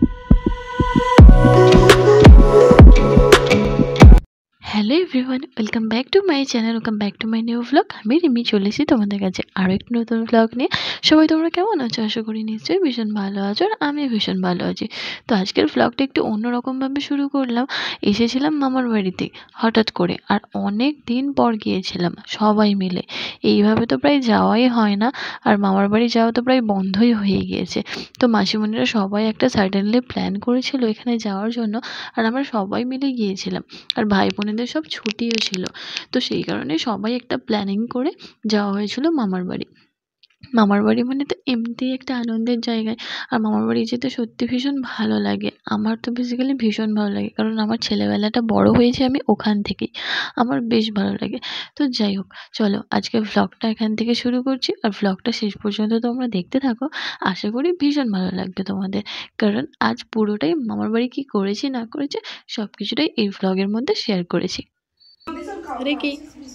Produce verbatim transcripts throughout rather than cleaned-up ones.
Hello everyone, welcome back to my channel, welcome back to my new vlog. আমি রিমি চলে এসেছি তোমাদের কাছে আরও একটি নতুন ভ্লগ নিয়ে। সবাই তোমরা কেমন আছো? আশা করি নিশ্চয়ই ভীষণ ভালো আছো, আর আমি ভীষণ ভালো আছি। তো আজকের ভ্লগটা একটু অন্যরকমভাবে শুরু করলাম। এসেছিলাম মামার বাড়িতে হঠাৎ করে, আর অনেক দিন পর গিয়েছিলাম সবাই মিলে। এইভাবে তো প্রায় যাওয়াই হয় না, আর মামার বাড়ি যাওয়া তো প্রায় বন্ধই হয়ে গিয়েছে। তো মাসিমণিরা সবাই একটা সাডেনলি প্ল্যান করেছিল এখানে যাওয়ার জন্য, আর আমরা সবাই মিলে গিয়েছিলাম। আর ভাই বোনেদের সব ছুটিও ছিল, তো সেই কারণে সবাই একটা প্ল্যানিং করে যাওয়া হয়েছিল মামার বাড়ি। মামার বাড়ি মানে তো এমনিতেই একটা আনন্দের জায়গায়, আর মামার বাড়ি যেতে সত্যি ভীষণ ভালো লাগে। আমার তো বেসিক্যালি ভীষণ ভালো লাগে, কারণ আমার ছেলেবেলাটা বড় হয়েছে আমি ওখান থেকেই, আমার বেশ ভালো লাগে। তো যাই হোক, চলো আজকে ভ্লগটা এখান থেকে শুরু করছি, আর ভ্লগটা শেষ পর্যন্ত তোমরা দেখতে থাকো। আশা করি ভীষণ ভালো লাগবে তোমাদের, কারণ আজ পুরোটাই মামার বাড়ি কী করেছি না করেছি সব কিছুটাই এই ভ্লগের মধ্যে শেয়ার করেছি। কি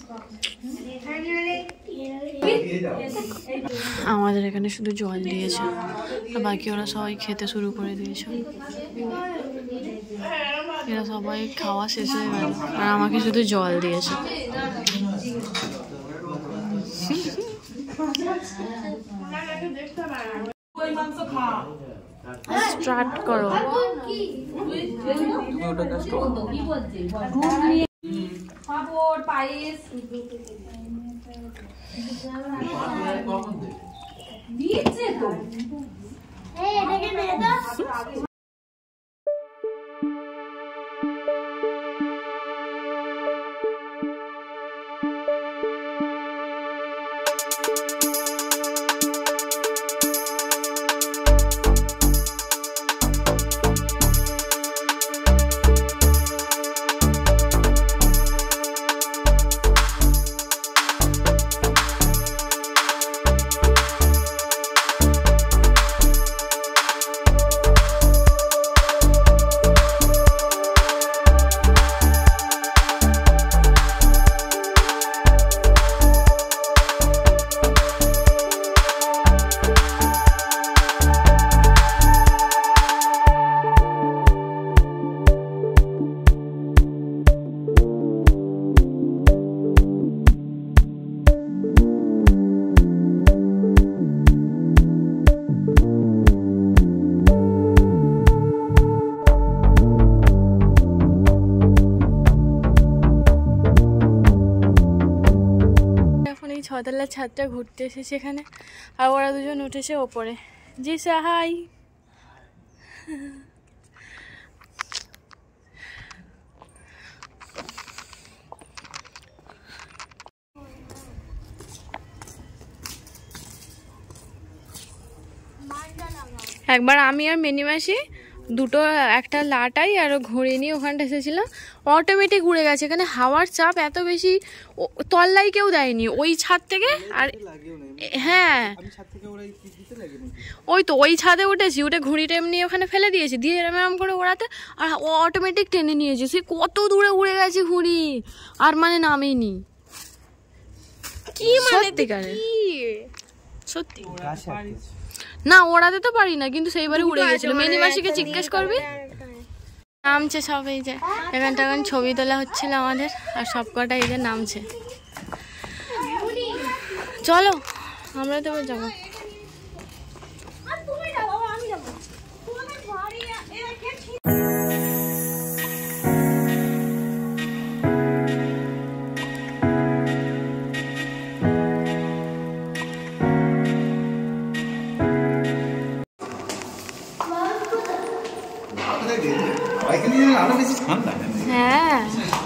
আমাদের এখানে শুধু জল দিয়েছে, আর বাকি ওরা সবাই খেতে শুরু করে দিয়েছে। এরা সবাই খাওয়া শেষ হয়ে গেল, আর আমাকে শুধু জল দিয়েছে। স্টার্ট করো। পাপড় পায়েস দিচ্ছে তো। এই এটাকে দে দাও। ছতলার ছাদটা ঘুরতে এসেছে এখানে, আর ওরা দুজন উঠেছে ওপরে। জি সাহাই, একবার আমি আর মিনিমাসি দুটো একটা লাটাই আর ঘুরে নিয়ে ওখানটা এসেছিলাম, অটোমেটিক উড়ে গেছে। এখানে হাওয়ার চাপ এত বেশি, তল্লাই কেউ দেয়নি ওই ছাদ থেকে। আর হ্যাঁ, ওই তো ওই ছাদে উঠেছি, উঠে ঘুড়িটা এমনি ওখানে ফেলে দিয়েছি, দিয়ে এরম এরম করে ওড়াতে, আর ও অটোমেটিক টেনে নিয়েছে। সে কত দূরে উড়ে গেছে ঘুড়ি, আর মানে নামেনি। কি সত্যিকারে সত্যি না, ওড়াতে তো পারি না, কিন্তু সেইবারে উড়ে গেছিল। মেনি মাসিকে জিজ্ঞেস করবি। নামছে সব, এই যে এখানটা এখন ছবি তোলা হচ্ছিল আমাদের, আর সব কটা এই যে নামছে। চলো আমরা তো যাবো। হ্যাঁ,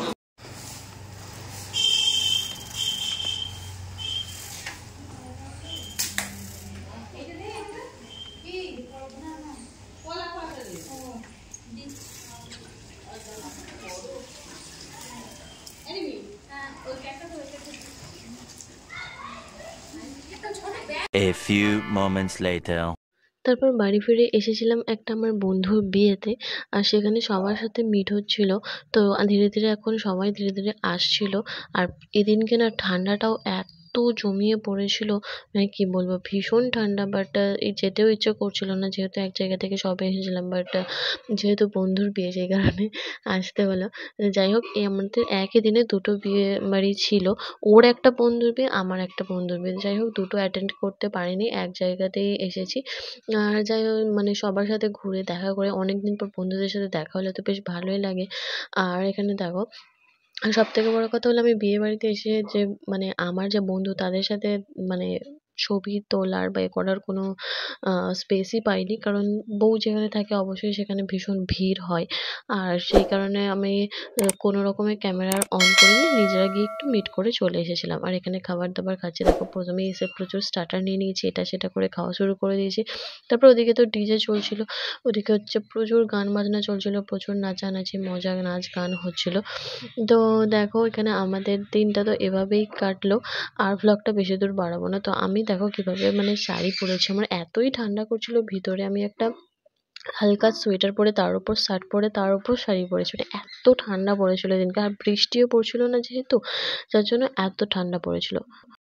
A few moments later. তারপর বাড়ি ফিরে এসেছিলাম একটা আমার বন্ধুর বিয়েতে, আর সেখানে সবার সাথে মিট হচ্ছিল। তো ধীরে ধীরে এখন সবাই ধীরে ধীরে আসছিল, আর এদিনকে না ঠান্ডাটাও এত জমিয়ে পড়েছিল, মানে কি বলবো, ভীষণ ঠান্ডা। বাট এই যেতেও ইচ্ছে করছিল না, যেহেতু এক জায়গা থেকে সবে এসেছিলাম। বাট যেহেতু বন্ধুর বিয়ে সেই কারণে আসতে হলো। যাই হোক, এই আমাদের একই দিনে দুটো বিয়ে বাড়ি ছিল। ওর একটা বন্ধুর বিয়ে, আমার একটা বন্ধুর বিয়ে। যাই হোক, দুটো অ্যাটেন্ড করতে পারিনি, এক জায়গাতেই এসেছি। আর যাই হোক, মানে সবার সাথে ঘুরে দেখা করে অনেকদিন পর বন্ধুদের সাথে দেখা হলে তো বেশ ভালোই লাগে। আর এখানে দেখো, আর সবথেকে বড় কথা হলো, আমি বিয়ে বাড়িতে এসে যে মানে আমার যে বন্ধু তাদের সাথে মানে ছবি তোলার বা এ করার কোনো স্পেসই পাইনি, কারণ বউ যেখানে থাকে অবশ্যই সেখানে ভীষণ ভিড় হয়। আর সেই কারণে আমি আহ, কোনো রকমে ক্যামেরা অন করিনি, নিজেরা গিয়ে একটু মিট করে চলে এসেছিলাম। আর এখানে খাবার দাবার খাচ্ছি, দেখো প্রথমেই এসে প্রচুর স্টার্টার নিয়ে নিয়েছি, এটা সেটা করে খাওয়া শুরু করে দিয়েছি। তারপর ওদিকে তো ডিজে চলছিল, ওদিকে হচ্ছে প্রচুর গান বাজনা চলছিল, প্রচুর নাচানাচি মজা নাচ গান হচ্ছিল। তো দেখো, এখানে আমাদের দিনটা তো এভাবেই কাটলো। আর ভ্লগটা বেশি দূর বাড়াবো না। তো আমি দেখো কিভাবে মানে শাড়ি পরেছি, আমার এতই ঠান্ডা করছিল ভিতরে, আমি একটা হালকা সোয়েটার পরে তার উপর শার্ট পরে তার উপর শাড়ি পরেছি, মানে এত ঠান্ডা পড়েছিল দিনকে। আর বৃষ্টিও পড়ছিল না যেহেতু, যার জন্য এত ঠান্ডা পড়েছিল।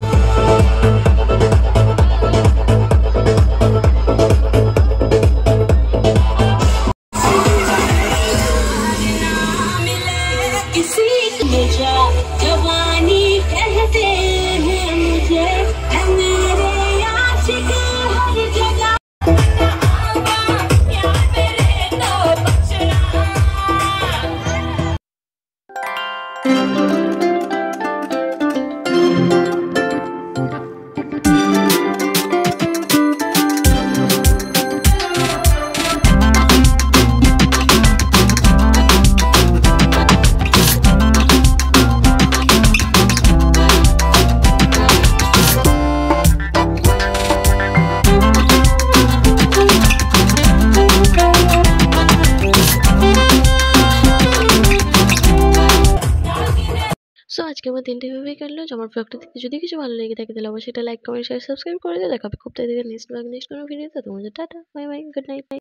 जवानी कहते हैं मुझे, है मेरे आशिक हर जगह। या मेरे तो बचना। সো আজকে আমার দিনটা এভাবেই কাটলো। আমার ব্লগটা দেখতে যদি কিছু ভালো লেগে থাকে তাহলে অবশ্যই এটা লাইক কমেন্ট শেয়ার সাবস্ক্রাইব করে দিও। দেখা হবে খুব তাড়াতাড়ি নেক্সট ব্লগ নেক্সট কোনো ভিডিওতে। তোমাদের টাটা, বাই বাই, গুড নাইট।